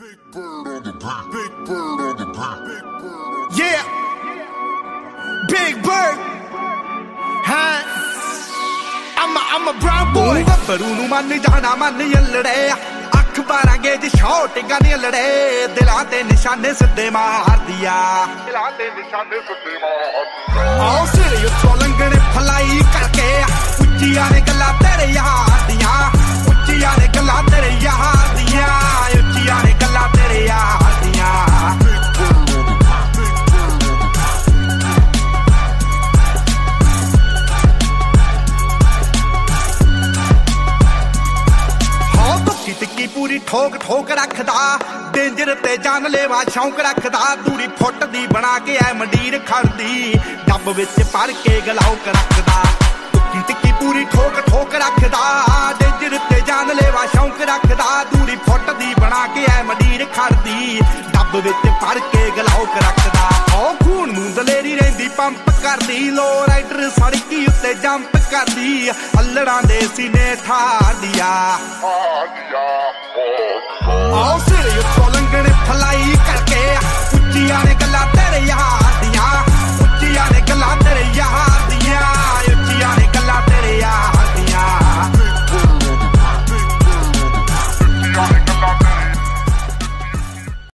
Big bird on the beat. Big bird on the beat. Big bird. Yeah. Big bird. Huh? I'm a brown boy. ਗੱਭਰੂ ਨੂੰ ਮੰਨ ਜਾਣਾ ਮੰਨ ਯੱਲੜੇ ਅੱਖ ਬਾਰਾਂਗੇ ਜੀ ਸ਼ੌਟਿੰਗਾਂ ਦੀਆਂ ਲੜੇ ਦਿਲਾਂ ਤੇ ਨਿਸ਼ਾਨੇ ਸਿੱਧੇ ਮਾਰਦੀ ਆ ਦਿਲਾਂ ਤੇ ਨਿਸ਼ਾਨੇ ਸਿੱਧੇ ਮਾਰਦੀ ਆ ਆਓ ਸਿਰੇ ਉੱਤੋਂ ਲੰਘਣੇ ਫਲਾਈ ਕਰਕੇ ਉੱਚੀਆਂ ਨੇ ਗੱਲਾਂ ਤੇਰੇ ਯਾਰ ਦੀਆਂ ਉੱਚੀਆਂ ਨੇ ਗੱਲਾਂ ਤੇਰੇ ਯਾਰ ਦੀਆਂ ਉੱਚੀਆਂ ਨੇ ਗੱਲਾਂ ਤੇਰੇ ਯਾਰ ਦੀਆਂ ਟਿੱਕੀ ਪੂਰੀ ਠੋਕ ਠੋਕ ਰੱਖਦਾ ਡੇਂਜਰ ਤੇ ਜਾਨ ਲੈਵਾ ਸ਼ੌਂਕ ਰੱਖਦਾ ਦੂਰੀ ਫੁੱਟ ਦੀ ਬਣਾ ਕੇ ਐ ਮੰਡੀਰ ਖੜਦੀ ਡੱਬ ਵਿੱਚ ਭਰ ਕੇ ਗਲਾਉਕ ਰੱਖਦਾ ਟਿੱਕੀ ਪੂਰੀ ਠੋਕ ਠੋਕ ਰੱਖਦਾ ਡੇਂਜਰ ਤੇ ਜਾਨ ਲੈਵਾ ਸ਼ੌਂਕ ਰੱਖਦਾ ਦੂਰੀ ਫੁੱਟ ਦੀ ਬਣਾ ਕੇ ਐ ਮੰਡੀਰ ਖੜਦੀ ਡੱਬ ਵਿੱਚ ਭਰ ਕੇ ਗਲਾਉਕ ਰੱਖਦਾ ਉਹ ਖੂਨ ਨੂੰ ਦਲੇਰੀ ਰਹਿੰਦੀ ਪੰਪ ਕਰਦੀ ਲੋ ਰਾਈਡਰ ਸੜਕੀ ਉੱਤੇ ਜੰਪ ਕਰਦੀ ਅੱਲੜਾਂ ਦੇ ਸੀਨੇ ਠਾੜਦੀ ਆ ਆਓ ਸਿਰੇ ਉੱਤੋਂ